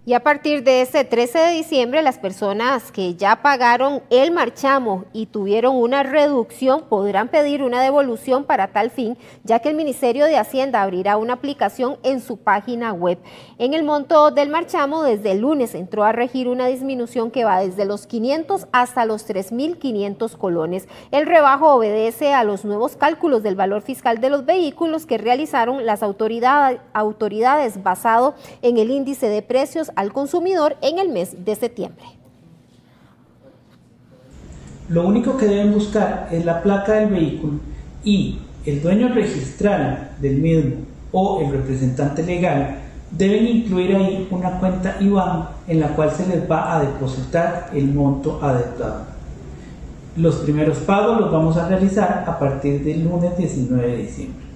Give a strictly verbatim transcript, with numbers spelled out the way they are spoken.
Y a partir de ese trece de diciembre, las personas que ya pagaron el marchamo y tuvieron una reducción podrán pedir una devolución para tal fin, ya que el Ministerio de Hacienda abrirá una aplicación en su página web. En el monto del marchamo, desde el lunes entró a regir una disminución que va desde los quinientos hasta los tres mil quinientos colones. El rebajo obedece a los nuevos cálculos del valor fiscal de los vehículos que realizaron las autoridades, autoridades basado en el índice de precios al consumidor en el mes de septiembre. Lo único que deben buscar es la placa del vehículo y el dueño registral del mismo o el representante legal deben incluir ahí una cuenta I B A N en la cual se les va a depositar el monto adecuado. Los primeros pagos los vamos a realizar a partir del lunes diecinueve de diciembre.